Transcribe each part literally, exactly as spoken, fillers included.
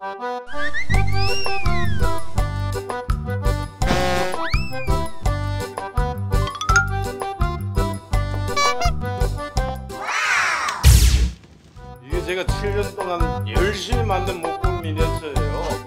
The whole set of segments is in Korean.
이게 제가 칠 년 동안 열심히 만든 목공 미니어처예요.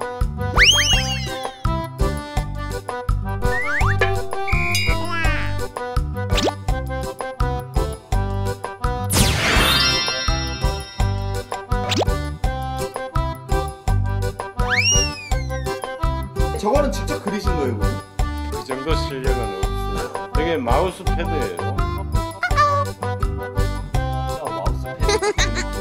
저거는 직접 그리신 거예요, 그럼? 그 정도 실력은 없어요. 이게 마우스 패드예요. 마우스 패드.